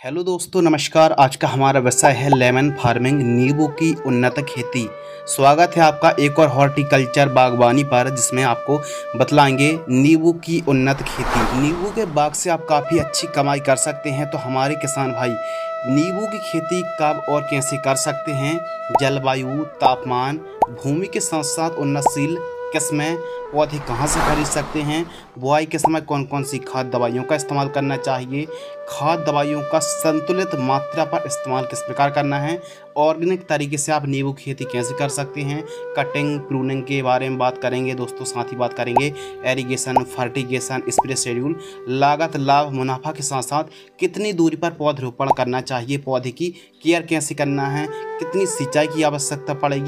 Hello दोस्तों, नमस्कार। आज का हमारा विषय है लेमन फार्मिंग, नींबू की उन्नत खेती। स्वागत है आपका एक और हॉर्टिकल्चर बागवानी पर, जिसमें आपको बतलाएंगे नींबू की उन्नत खेती। नींबू के बाग से आप काफ़ी अच्छी कमाई कर सकते हैं। तो हमारे किसान भाई नींबू की खेती कब और कैसे कर सकते हैं, जलवायु, तापमान, भूमि के साथ साथ उन्नतशील किस्में, पौधे कहाँ से खरीद सकते हैं, बुआई के समय कौन कौन सी खाद दवाइयों का इस्तेमाल करना चाहिए, खाद दवाइयों का संतुलित मात्रा पर इस्तेमाल किस प्रकार करना है, ऑर्गेनिक तरीके से आप नींबू की खेती कैसे कर सकते हैं, कटिंग प्रूनिंग के बारे में बात करेंगे दोस्तों। साथ ही बात करेंगे एरीगेशन, फर्टिगेशन, स्प्रे शेड्यूल, लागत, लाभ, मुनाफा के साथ साथ कितनी दूरी पर पौधरोपण करना चाहिए, पौधे की केयर कैसे करना है, कितनी सिंचाई की आवश्यकता पड़ेगी,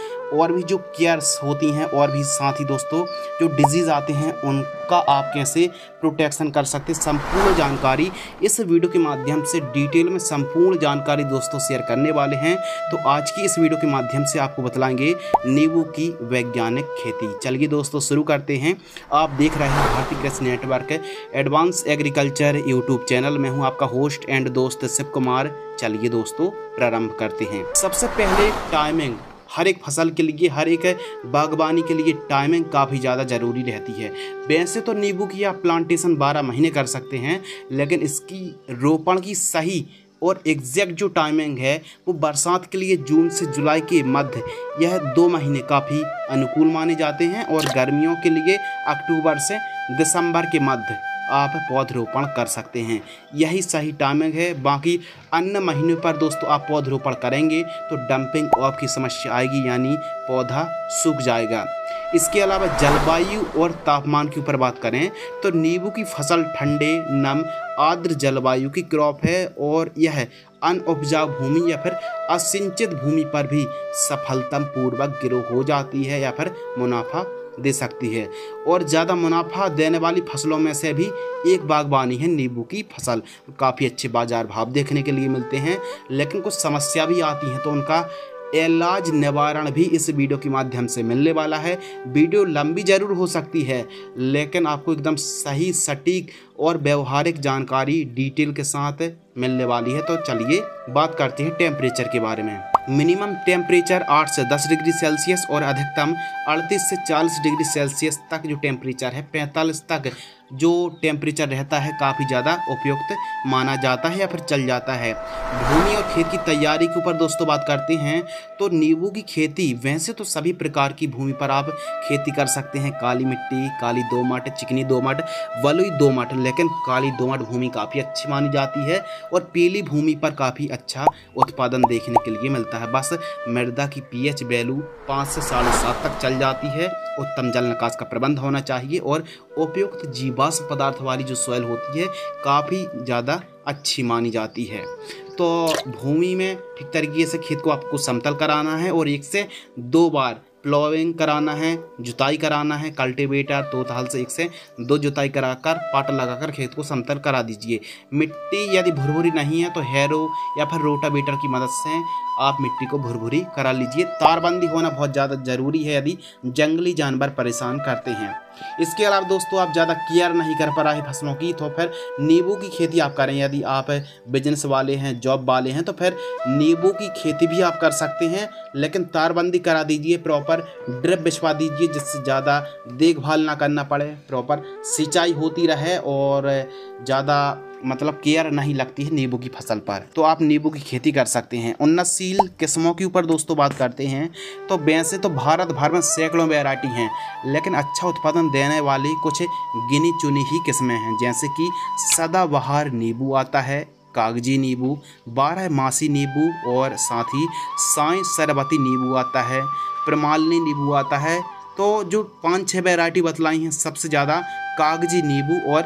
और भी जो केयर्स होती हैं, और भी साथ ही दोस्तों जो डिजीज़ आते हैं उनका आप कैसे प्रोटेक्शन कर सकते हैं। संपूर्ण जानकारी इस वीडियो के माध्यम से डिटेल में संपूर्ण जानकारी दोस्तों शेयर करने वाले हैं। तो आज की इस वीडियो के माध्यम से आपको बतलाएंगे नींबू की वैज्ञानिक खेती। चलिए दोस्तों शुरू करते हैं। आप देख रहे हैं भारतीय कृषि network advance agriculture YouTube channel में हूँ आपका होस्ट एंड दोस्त शिव कुमार। चलिए दोस्तों प्रारंभ करते हैं। सबसे पहले टाइमिंग, हर एक फसल के लिए, हर एक बागवानी के लिए टाइमिंग काफ़ी ज़्यादा ज़रूरी रहती है। वैसे तो नींबू की आप प्लांटेशन 12 महीने कर सकते हैं, लेकिन इसकी रोपण की सही और एग्जैक्ट जो टाइमिंग है वो बरसात के लिए जून से जुलाई के मध्य, यह 2 महीने काफ़ी अनुकूल माने जाते हैं, और गर्मियों के लिए अक्टूबर से दिसंबर के मध्य आप पौधरोपण कर सकते हैं। यही सही टाइमिंग है। बाकी अन्य महीनों पर दोस्तों आप पौधरोपण करेंगे तो डंपिंग ऑफ की समस्या आएगी, यानी पौधा सूख जाएगा। इसके अलावा जलवायु और तापमान के ऊपर बात करें तो नींबू की फसल ठंडे, नम, आर्द्र जलवायु की क्रॉप है, और यह अनउपजाऊ भूमि या फिर असिंचित भूमि पर भी सफलतापूर्वक ग्रो हो जाती है या फिर मुनाफा दे सकती है। और ज़्यादा मुनाफा देने वाली फसलों में से भी एक बागवानी है नींबू की फसल। काफ़ी अच्छे बाजार भाव देखने के लिए मिलते हैं, लेकिन कुछ समस्या भी आती हैं, तो उनका इलाज निवारण भी इस वीडियो के माध्यम से मिलने वाला है। वीडियो लंबी जरूर हो सकती है, लेकिन आपको एकदम सही, सटीक और व्यवहारिक जानकारी डिटेल के साथ मिलने वाली है। तो चलिए बात करते हैं टेम्परेचर के बारे में। मिनिमम टेम्परेचर 8 से 10 डिग्री सेल्सियस और अधिकतम 38 से 40 डिग्री सेल्सियस तक जो टेम्परेचर है, 45 तक जो टेम्परेचर रहता है, काफ़ी ज़्यादा उपयुक्त माना जाता है या फिर चल जाता है। भूमि और खेत की तैयारी के ऊपर दोस्तों बात करते हैं तो नींबू की खेती वैसे तो सभी प्रकार की भूमि पर आप खेती कर सकते हैं। काली मिट्टी, काली दोमट, चिकनी दोमट, बलुई दोमट, लेकिन काली दोमट भूमि काफ़ी अच्छी मानी जाती है, और पीली भूमि पर काफ़ी अच्छा उत्पादन देखने के लिए मिलता है। बस मृदा की पीएच वैल्यू 5 से 7.5 तक चल जाती है। उत्तम जल निकास का प्रबंध होना चाहिए, और उपयुक्त जीवाश्म पदार्थ वाली जो सॉइल होती है काफ़ी ज़्यादा अच्छी मानी जाती है। तो भूमि में ठीक तरीके से खेत को आपको समतल कराना है, और 1 से 2 बार प्लोइंग कराना है, जुताई कराना है। कल्टीवेटर तोतहल से 1 से 2 जुताई कराकर पाटा लगाकर खेत को समतल करा दीजिए। मिट्टी यदि भुरभुरी नहीं है तो हैरो या फिर रोटावेटर की मदद से आप मिट्टी को भुरभुरी करा लीजिए। तारबंदी होना बहुत ज़्यादा ज़रूरी है यदि जंगली जानवर परेशान करते हैं। इसके अलावा दोस्तों आप ज़्यादा केयर नहीं कर पा रहे फसलों की, तो फिर नींबू की खेती आप करें। यदि आप बिजनेस वाले हैं, जॉब वाले हैं, तो फिर नींबू की खेती भी आप कर सकते हैं, लेकिन तारबंदी करा दीजिए, प्रॉपर ड्रिप बिछवा दीजिए, जिससे ज़्यादा देखभाल ना करना पड़े, प्रॉपर सिंचाई होती रहे और ज़्यादा केयर नहीं लगती है नींबू की फसल पर। तो आप नींबू की खेती कर सकते हैं। उन्नतशील किस्मों के ऊपर दोस्तों बात करते हैं तो वैसे तो भारत भर में सैकड़ों वैरायटी हैं, लेकिन अच्छा उत्पादन देने वाली कुछ गिनी चुनी ही किस्में हैं, जैसे कि सदाबहार नींबू आता है, कागजी नींबू, 12मासी नींबू, और साथ ही साई सरबती नींबू आता है, प्रमालनी नींबू आता है। तो जो 5-6 वैरायटी बतलाई हैं, सबसे ज़्यादा कागजी नींबू और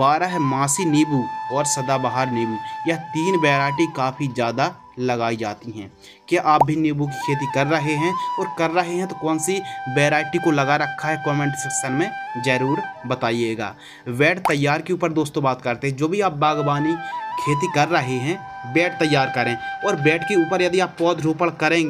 12मासी नींबू और सदाबहार नींबू, यह 3 वैरायटी काफ़ी ज़्यादा लगाई जाती हैं। क्या आप भी नींबू की खेती कर रहे हैं, और कर रहे हैं तो कौन सी वैरायटी को लगा रखा है, कमेंट सेक्शन में ज़रूर बताइएगा। बेड तैयार के ऊपर दोस्तों बात करते हैं। जो भी आप बागवानी खेती कर रहे हैं, बेड तैयार करें, और बेड के ऊपर यदि आप पौधरोपण करेंगे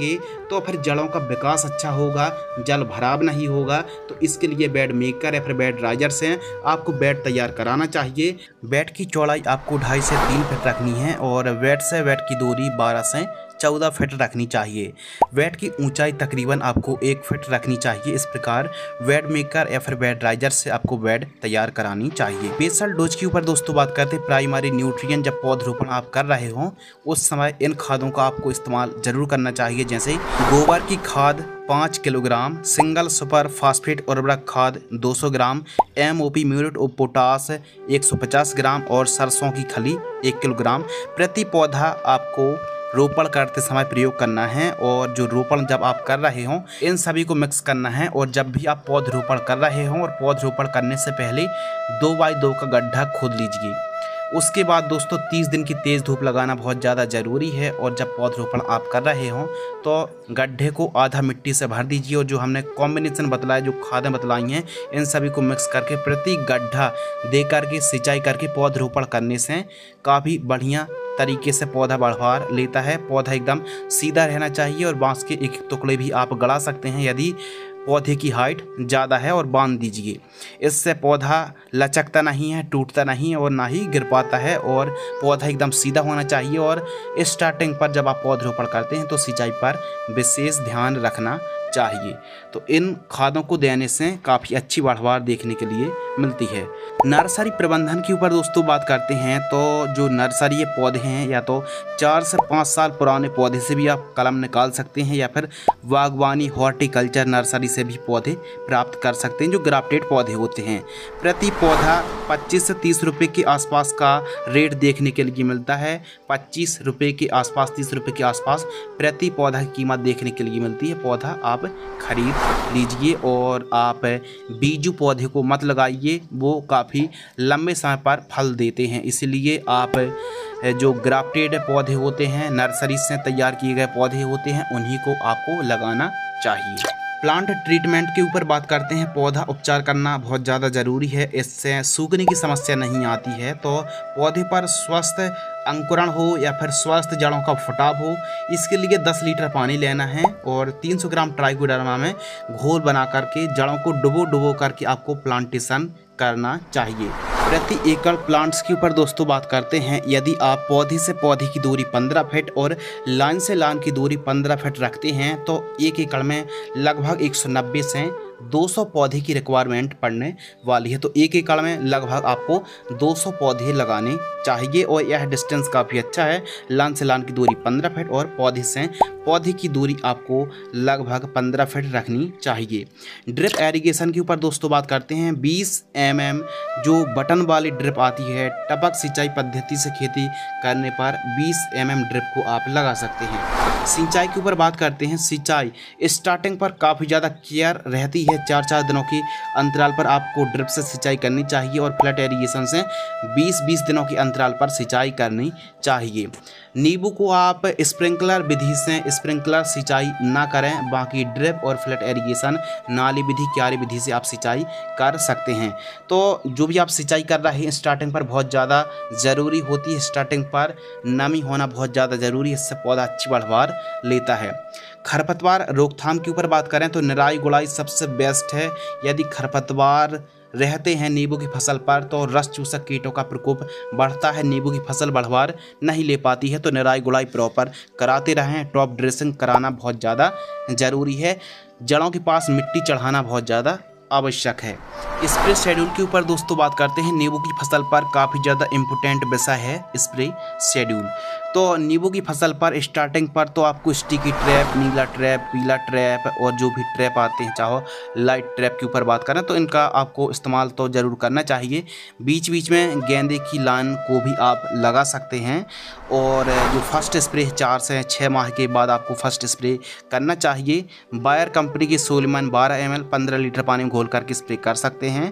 तो फिर जड़ों का विकास अच्छा होगा, जल भराव नहीं होगा। तो इसके लिए बेड मेकर या फिर बेड राइजर से आपको बेड तैयार कराना चाहिए। बेड की चौड़ाई आपको 2.5 से 3 फीट रखनी है और बेड से बेड की दूरी 12 से 14 फीट रखनी चाहिए। बेड की ऊंचाई तकरीबन आपको 1 फीट रखनी चाहिए। इस प्रकार बेड मेकर या फिर बेड राइजर से आपको बेड तैयार करानी चाहिए। बेसल डोज के ऊपर दोस्तों बात करते हैं प्राइमरी न्यूट्रिएंट। जब पौधरोपण आप कर रहे हो उस समय इन खादों का आपको इस्तेमाल जरूर करना चाहिए, जैसे गोबर की खाद 5 किलोग्राम, सिंगल सुपर फास्फेट उर्वरक खाद 200 ग्राम, MOP म्यूरेट ऑफ पोटास 150 ग्राम और सरसों की खली 1 किलोग्राम प्रति पौधा आपको रोपण करते समय प्रयोग करना है। और जो रोपण जब आप कर रहे हो इन सभी को मिक्स करना है। और जब भी आप पौधरोपण कर रहे हो और पौधरोपण करने से पहले 2x2 का गड्ढा खोद लीजिए। उसके बाद दोस्तों 30 दिन की तेज़ धूप लगाना बहुत ज़्यादा ज़रूरी है। और जब पौधरोपण आप कर रहे हो तो गड्ढे को आधा मिट्टी से भर दीजिए और जो हमने कॉम्बिनेशन बतलाया, जो खादें बतलाई हैं, इन सभी को मिक्स करके प्रति गड्ढा दे करके सिंचाई करके पौधरोपण करने से काफ़ी बढ़िया तरीके से पौधा बढ़वार लेता है। पौधा एकदम सीधा रहना चाहिए और बांस के एक टुकड़े भी आप गड़ा सकते हैं यदि पौधे की हाइट ज़्यादा है और बांध दीजिए। इससे पौधा लचकता नहीं है, टूटता नहीं है और ना ही गिर पाता है और पौधा एकदम सीधा होना चाहिए। और स्टार्टिंग पर जब आप पौधरोपण करते हैं तो सिंचाई पर विशेष ध्यान रखना चाहिए। तो इन खादों को देने से काफ़ी अच्छी बढ़वार देखने के लिए मिलती है। नर्सरी प्रबंधन के ऊपर दोस्तों बात करते हैं तो जो नर्सरी पौधे हैं या तो 4 से 5 साल पुराने पौधे से भी आप कलम निकाल सकते हैं या फिर बागवानी हॉर्टिकल्चर नर्सरी से भी पौधे प्राप्त कर सकते हैं जो ग्राफ्टेड पौधे होते हैं। प्रति पौधा 25 से 30 रुपये के आसपास का रेट देखने के लिए मिलता है। 25 रुपये के आसपास, 30 रुपये के आसपास प्रति पौधा की कीमत देखने के लिए मिलती है। पौधा आप खरीद लीजिए और आप बीजू पौधे को मत लगाइए, वो काफ़ी लंबे समय पर फल देते हैं। इसलिए आप जो ग्राफ्टेड पौधे होते हैं, नर्सरी से तैयार किए गए पौधे होते हैं, उन्हीं को आपको लगाना चाहिए। प्लांट ट्रीटमेंट के ऊपर बात करते हैं। पौधा उपचार करना बहुत ज़्यादा ज़रूरी है, इससे सूखने की समस्या नहीं आती है। तो पौधे पर स्वस्थ अंकुरण हो या फिर स्वस्थ जड़ों का फुटाव हो, इसके लिए 10 लीटर पानी लेना है और 300 ग्राम ट्राइकोडर्मा में घोल बना करके जड़ों को डुबो करके आपको प्लांटेशन करना चाहिए। प्रति एकड़ प्लांट्स के ऊपर दोस्तों बात करते हैं। यदि आप पौधे से पौधे की दूरी 15 फीट और लाइन से लाइन की दूरी 15 फीट रखते हैं तो 1 एकड़ में लगभग 190 से 200 पौधे की रिक्वायरमेंट पड़ने वाली है। तो 1 एकड़ में लगभग आपको 200 पौधे लगाने चाहिए और यह डिस्टेंस काफ़ी अच्छा है। लाइन से लाइन की दूरी 15 फीट और पौधे से पौधे की दूरी आपको लगभग 15 फीट रखनी चाहिए। ड्रिप एरीगेशन के ऊपर दोस्तों बात करते हैं। 20 mm जो बटन वाली ड्रिप आती है, टपक सिंचाई पद्धति से खेती करने पर 20 mm ड्रिप को आप लगा सकते हैं। सिंचाई के ऊपर बात करते हैं। सिंचाई स्टार्टिंग पर काफ़ी ज़्यादा केयर रहती है। 4-4 दिनों की अंतराल पर आपको ड्रिप से सिंचाई करनी चाहिए और फ्लैट एरीगेशन से 20-20 दिनों के अंतराल पर सिंचाई करनी चाहिए। नींबू को आप स्प्रिंकलर विधि से स्प्रिंकलर सिंचाई ना करें, बाकी ड्रिप और फ्लैट एरीगेशन नाली विधि, क्यारी विधि से आप सिंचाई कर सकते हैं। तो जो भी आप सिंचाई कर रहे हैं स्टार्टिंग पर बहुत ज़्यादा ज़रूरी होती है। स्टार्टिंग पर नमी होना बहुत ज़्यादा ज़रूरी है, इससे पौधा अच्छी बढ़वार लेता है। खरपतवार रोकथाम के ऊपर बात करें तो निराई गुड़ाई सबसे बेस्ट है। यदि खरपतवार रहते हैं नींबू की फसल पर तो रस चूसक कीटों का प्रकोप बढ़ता है, नींबू की फसल बढ़वार नहीं ले पाती है। तो निराई गुड़ाई प्रॉपर कराते रहें। टॉप ड्रेसिंग कराना बहुत ज़्यादा ज़रूरी है। जड़ों के पास मिट्टी चढ़ाना बहुत ज़्यादा आवश्यक है। स्प्रे शेड्यूल के ऊपर दोस्तों बात करते हैं। नींबू की फसल पर काफ़ी ज़्यादा इम्पोर्टेंट विषय है स्प्रे शेड्यूल। तो नींबू की फसल पर स्टार्टिंग पर तो आपको स्टिकी ट्रैप, नीला ट्रैप, पीला ट्रैप और जो भी ट्रैप आते हैं, चाहे लाइट ट्रैप के ऊपर बात करें तो इनका आपको इस्तेमाल तो ज़रूर करना चाहिए। बीच बीच में गेंदे की लाइन को भी आप लगा सकते हैं। और जो फर्स्ट स्प्रे 4 से 6 माह के बाद आपको फर्स्ट स्प्रे करना चाहिए। बायर कंपनी की सोलिमन 12 ml 15 लीटर पानी में घोल करके स्प्रे कर सकते हैं।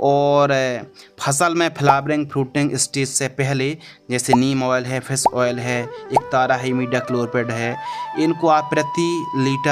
और फसल में फ्लावरिंग फ्रूटिंग स्टेज से पहले जैसे नीम ऑयल है, फिश ऑयल है, एक तारा है, मीडा क्लोरपेड है, इनको आप प्रति लीटर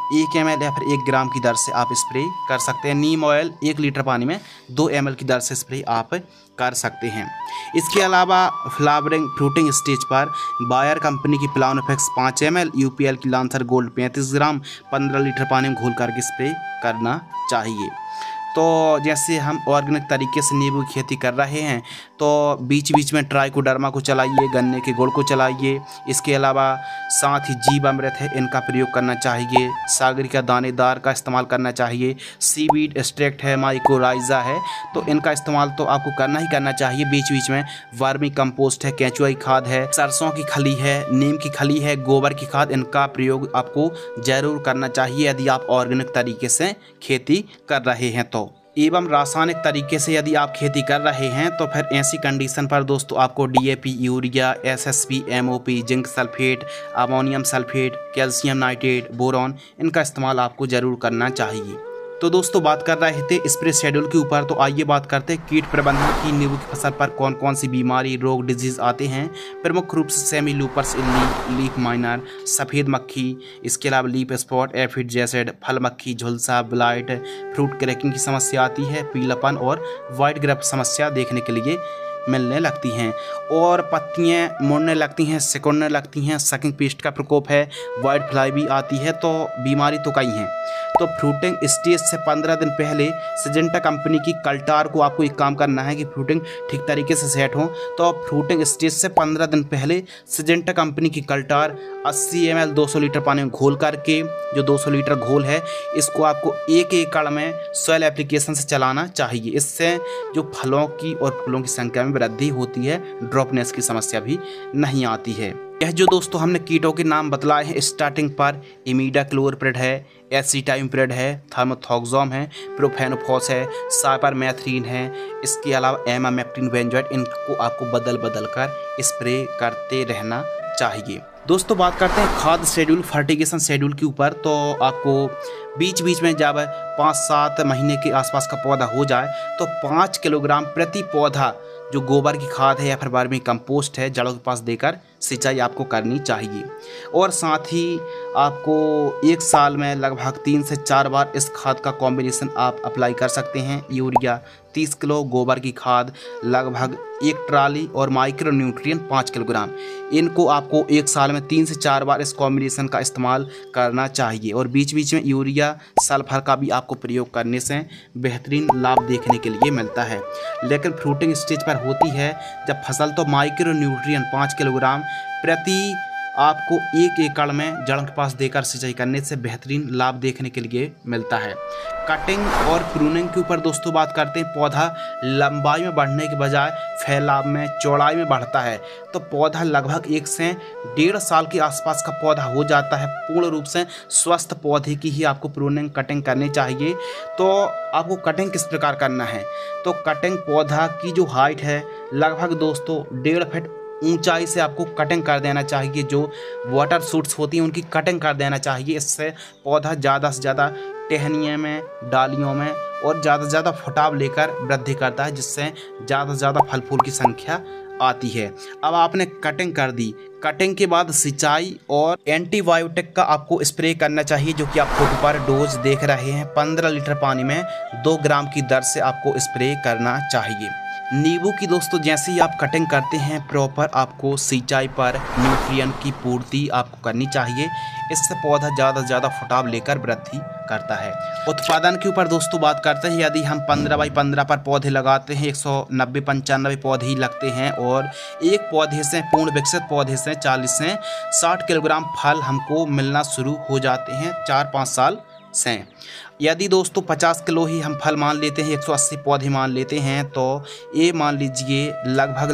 1 ml या फिर 1 ग्राम की दर से आप स्प्रे कर सकते हैं। नीम ऑयल 1 लीटर पानी में 2 ml की दर से स्प्रे आप कर सकते हैं। इसके अलावा फ्लावरिंग फ्रूटिंग स्टेज पर बायर कंपनी की प्लानोफेक्स 5 ml, यूपीएल की लांसर गोल्ड 35 ग्राम 15 लीटर पानी में घोल करके स्प्रे करना चाहिए। तो जैसे हम ऑर्गेनिक तरीके से नींबू की खेती कर रहे हैं तो बीच बीच में ट्राइकोडर्मा को चलाइए, गन्ने के गुड़ को चलाइए। इसके अलावा साथ ही जीवामृत है, इनका प्रयोग करना चाहिए। सागरिका दानेदार का इस्तेमाल करना चाहिए। सीवीड एक्सट्रैक्ट है, माइकोराइजा है, तो इनका इस्तेमाल तो आपको करना ही करना चाहिए। बीच बीच में वर्मी कंपोस्ट है, केंचुआ की खाद है, सरसों की खली है, नीम की खली है, गोबर की खाद, इनका प्रयोग आपको ज़रूर करना चाहिए यदि आप ऑर्गेनिक तरीके से खेती कर रहे हैं तो। एवं रासायनिक तरीके से यदि आप खेती कर रहे हैं तो फिर ऐसी कंडीशन पर दोस्तों आपको DAP, urea, SSP, MOP, zinc sulphate, ammonium sulphate, calcium nitrate, boron, इनका इस्तेमाल आपको ज़रूर करना चाहिए। तो दोस्तों बात कर रहे थे स्प्रे शेड्यूल के ऊपर, तो आइए बात करते हैं कीट प्रबंधन की। नींबू की फसल पर कौन कौन सी बीमारी, रोग, डिजीज आते हैं। प्रमुख रूप से सेमी लूपर्स इल्ली, लीफ माइनर, सफ़ेद मक्खी, इसके अलावा लीफ स्पॉट, एफिड जैसेड, फल मक्खी, झुलसा, ब्लाइट, फ्रूट क्रैकिंग की समस्या आती है। पीलापन और वाइट ग्रेप समस्या देखने के लिए मिलने लगती हैं और पत्तियां मुड़ने लगती हैं, सिकुड़ने लगती हैं। सकिंग पेस्ट का प्रकोप है, वाइट फ्लाई भी आती है, तो बीमारी तो कई हैं। तो फ्रूटिंग स्टेज से 15 दिन पहले सिजेंटा कंपनी की कल्टार को आपको एक काम करना है कि फ्रूटिंग ठीक तरीके से सेट हो। तो फ्रूटिंग स्टेज से 15 दिन पहले सिजेंटा कंपनी की कल्टार 80 ml 200 लीटर पानी में घोल करके, जो 200 लीटर घोल है इसको आपको 1 एकड़ में सॉइल एप्लीकेशन से चलाना चाहिए। इससे जो फलों की और फूलों की संख्या में वृद्धि होती है, ड्रॉपनेस की समस्या भी नहीं आती है। यह जो दोस्तों हमने कीटों के नाम बतलाए हैं स्टार्टिंग पर, इमीडाक्लोप्रिड है, एसिटाइमप्रिड है, थर्मोथॉक्सोम है, प्रोफेनोफॉस है, साइपरमेथ्रिन है, इसके अलावा एमामेक्टिन बेंजोएट, इनको आपको बदल बदल कर स्प्रे करते रहना चाहिए। दोस्तों बात करते हैं खाद शेड्यूल, फर्टिगेशन शेड्यूल के ऊपर। तो आपको बीच बीच में जब 5-7 महीने के आसपास का पौधा हो जाए तो 5 किलोग्राम प्रति पौधा जो गोबर की खाद है या फिर वर्मी कंपोस्ट है जड़ों के पास देकर सिंचाई आपको करनी चाहिए। और साथ ही आपको 1 साल में लगभग 3 से 4 बार इस खाद का कॉम्बिनेशन आप अप्लाई कर सकते हैं। यूरिया 30 किलो, गोबर की खाद लगभग 1 ट्राली और माइक्रो न्यूट्रिएंट 5 किलोग्राम, इनको आपको 1 साल में 3 से 4 बार इस कॉम्बिनेशन का इस्तेमाल करना चाहिए। और बीच बीच में यूरिया, सल्फर का भी आपको प्रयोग करने से बेहतरीन लाभ देखने के लिए मिलता है। लेकिन फ्रूटिंग स्टेज पर होती है जब फसल, तो माइक्रो न्यूट्रिएंट 5 किलोग्राम प्रति आपको 1 एकड़ में जड़ों के पास देकर सिंचाई करने से बेहतरीन लाभ देखने के लिए मिलता है। कटिंग और प्रूनिंग के ऊपर दोस्तों बात करते हैं। पौधा लंबाई में बढ़ने के बजाय फैलाव में, चौड़ाई में बढ़ता है, तो पौधा लगभग 1 से 1.5 साल के आसपास का पौधा हो जाता है। पूर्ण रूप से स्वस्थ पौधे की ही आपको प्रूनिंग, कटिंग करनी चाहिए। तो आपको कटिंग किस प्रकार करना है, तो कटिंग पौधा की जो हाइट है लगभग दोस्तों 1.5 फीट ऊंचाई से आपको कटिंग कर देना चाहिए। जो वाटर शूट्स होती हैं उनकी कटिंग कर देना चाहिए। इससे पौधा ज़्यादा से ज़्यादा टहनियों में, डालियों में और ज़्यादा से ज़्यादा फुटाव लेकर वृद्धि करता है, जिससे ज़्यादा से ज़्यादा फल फूल की संख्या आती है। अब आपने कटिंग कर दी, कटिंग के बाद सिंचाई और एंटीबायोटिक का आपको स्प्रे करना चाहिए, जो कि आप फोटो पर डोज देख रहे हैं। 15 लीटर पानी में 2 ग्राम की दर से आपको स्प्रे करना चाहिए। नींबू की दोस्तों जैसे ही आप कटिंग करते हैं प्रॉपर आपको सिंचाई पर न्यूट्रिएंट की पूर्ति आपको करनी चाहिए। इससे पौधा ज़्यादा से ज़्यादा फुटाव लेकर वृद्धि करता है। उत्पादन के ऊपर दोस्तों बात करते हैं। यदि हम 15 बाई 15 पर पौधे लगाते हैं, 190-95 पौधे ही लगते हैं और एक पौधे से, पूर्ण विकसित पौधे से 40 से 60 किलोग्राम फल हमको मिलना शुरू हो जाते हैं 4-5 साल से। यदि दोस्तों 50 किलो ही हम फल मान लेते हैं, 180 पौधे मान लेते हैं, तो ये मान लीजिए लगभग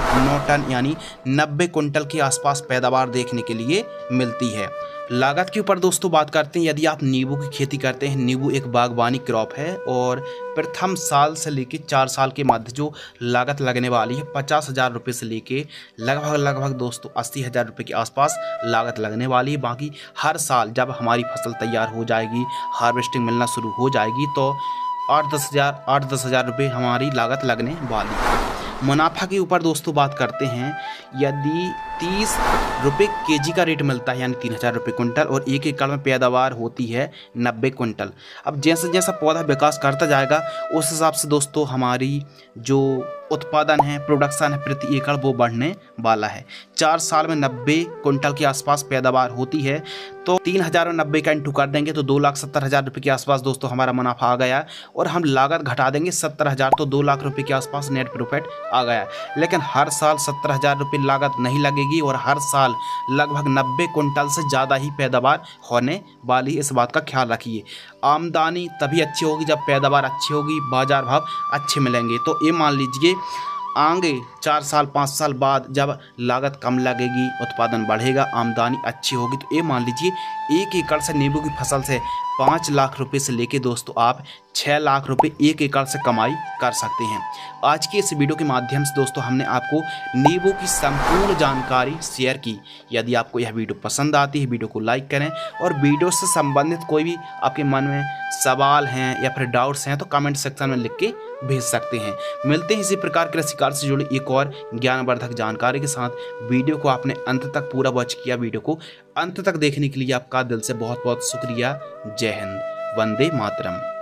9 टन यानी 90 कुंटल के आसपास पैदावार देखने के लिए मिलती है। लागत के ऊपर दोस्तों बात करते हैं। यदि आप नींबू की खेती करते हैं, नींबू एक बागवानी क्रॉप है और प्रथम साल से लेके 4 साल के मध्य जो लागत लगने वाली है 50,000 रुपये से लेके लगभग दोस्तों 80,000 रुपये के आसपास लागत लगने वाली है। बाकी हर साल जब हमारी फसल तैयार हो जाएगी, हार्वेस्टिंग मिलना शुरू हो जाएगी, तो 8-10 हज़ार रुपये हमारी लागत लगने वाली है। मुनाफा के ऊपर दोस्तों बात करते हैं। यदि 30 रुपये केजी का रेट मिलता है, यानी 3000 रुपये कुंटल, और 1 एकड़ में पैदावार होती है 90 कुंटल। अब जैसे जैसा पौधा विकास करता जाएगा उस हिसाब से दोस्तों हमारी जो उत्पादन है, प्रोडक्शन है प्रति एकड़, वो बढ़ने वाला है। 4 साल में 90 कुंटल के आसपास पैदावार होती है, तो 3000 और 90 का इंटू कर देंगे तो 2,70,000 रुपये के आसपास दोस्तों हमारा मुनाफा आ गया। और हम लागत घटा देंगे 70,000, तो 2 लाख रुपये के आसपास नेट प्रॉफिट आ गया। लेकिन हर साल 70,000 रुपये लागत नहीं लगेगी और हर साल लगभग 90 कुंटल से ज़्यादा ही पैदावार होने वाली, इस बात का ख्याल रखिए। आमदनी तभी अच्छी होगी जब पैदावार अच्छी होगी, बाजार भाव अच्छे मिलेंगे। तो ये मान लीजिए आगे 4 साल 5 साल बाद जब लागत कम लगेगी, उत्पादन बढ़ेगा, आमदनी अच्छी होगी, तो ये मान लीजिए 1 एकड़ से नींबू की फसल से 5 लाख रुपए से लेके दोस्तों आप 6 लाख रुपए 1 एकड़ से कमाई कर सकते हैं। आज की इस वीडियो के माध्यम से दोस्तों हमने आपको नींबू की संपूर्ण जानकारी शेयर की। यदि आपको यह वीडियो पसंद आती है, वीडियो को लाइक करें, और वीडियो से संबंधित कोई भी आपके मन में सवाल हैं या फिर डाउट्स हैं तो कमेंट सेक्शन में लिख के भेज सकते हैं। मिलते हैं इसी प्रकार कृषि कार्य से जुड़ी एक और ज्ञानवर्धक जानकारी के साथ। वीडियो को आपने अंत तक पूरा वॉच किया, वीडियो को अंत तक देखने के लिए आपका दिल से बहुत बहुत शुक्रिया। जय हिंद, वंदे मातरम।